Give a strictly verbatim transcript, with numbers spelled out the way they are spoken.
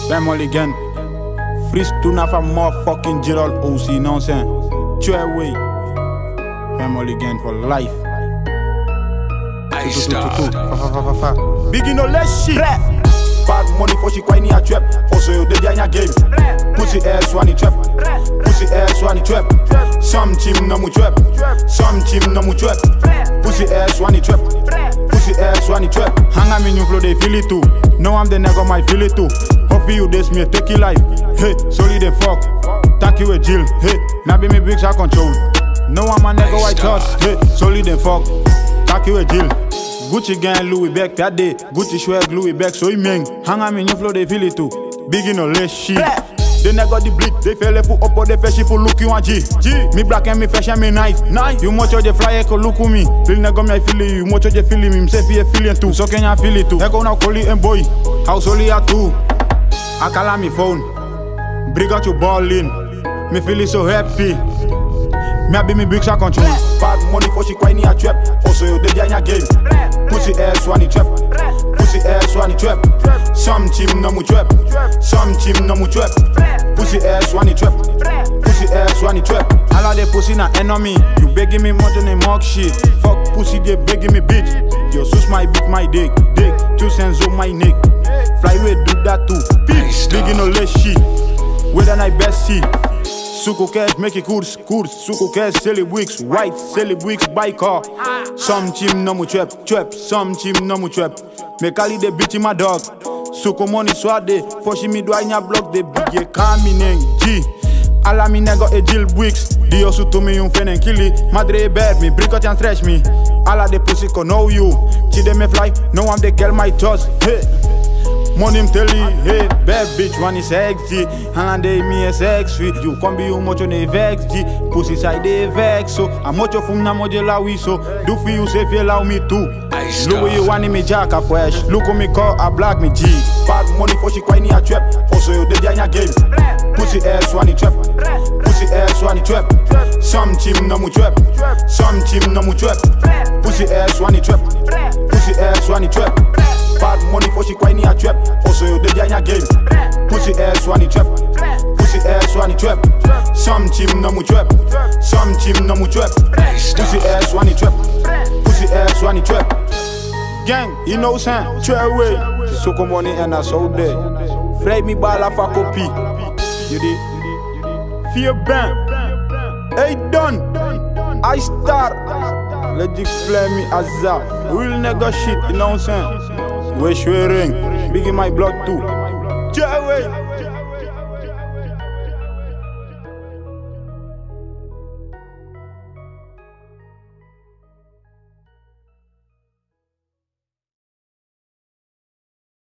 Family again. Freeze to na for motherfucking Gerald O C, you know what I'm saying? Try away. Family again for life. I start. Biggie no less shit. Bad money for she quite near trap. Also you did in your game. Pussy ass one trap. Pussy ass one trap. Some team no mu trap. Some team no mu trap. Pussy ass one trap. Pussy ass one trap. Hang on me new flow they feel it too. No I'm the nigga my feel it too. Hope you this me take your life. Hey, solid the fuck. Thank you a Jill. Hey, now be me big shot control. No I'm a nigga white toss. Hey, solid the fuck. Thank you a Jill. Gucci gang Louis back that day. Gucci swag Louis back so he meng. Hang on me new flow they feel it too. Big in no less shit. They never the bleed. They fell for up or they fresh for look you and G. G. Me black and me fresh and me nice. Nice. You much of the fly echo look with me. Feel nigga me I feel it. You much of the feeling me. Say feel feeling too. So can you feel it too? Echo now call it and boy. House only at two. I call on me phone. Bring out your ball in. Me feeling so happy. Me a be me big shot control. Bad money for she quite near trap. Also you did in your game. Pussy ass one trap. Pussy ass one trap. Some team no mu trap. Some team no mu trap. Pussy ass one trap. Pussy ass one trap. All of the pussy na enemy. You begging me more than a mock shit. Fuck pussy they begging me bitch. Yo sus my beat my dick. Dick. Two cents on my neck. Flyway do that too. Bitch. Big no less shit. Where than I best see. Suko cash make it course, course. Suko cash sell it weeks, white sell it weeks by car. Some team no mu trap, trap. Some team no mu trap. Me call it the bitch in my dog. Suko money swade. For she me do I nya block the big car me name G. Alla me nigga a Jill weeks. Dio su to me un fen and kill it. Madre bad me, break out and stretch me. Alla the pussy can know you. Chi dem me fly, no I'm the girl my toss. Hey. Money him tell you, hey, bad bitch one is sexy. And they me a sex fit. You come be you much on a vex G. Pussy side they vex so. I'm much of um na moje la we so. Do for you say if you allow me to. Look where you want me jack a fresh. Look on me call a black me G. Bad money for she quite near trap. Also you did in your game. Pussy ass one trap. Pussy ass one trap. Some team no mu trap. Some team no mu trap. Pussy ass one trap. Pussy ass one trap. Bad money for she quite near trap. Also you did in your game. Pussy ass one trap. Pussy ass one trap. Some team no mu trap. Some team no mu trap. Pussy ass one trap. Pussy ass one trap. Gang, you know son, try away. Suko money and I so there. Fry me bala for copy. You did? Fear bang. Hey done. I start. Let you flame me as that. Real nigga shit, you know what I'm saying? We're swearing. Big in my blood too. Try away.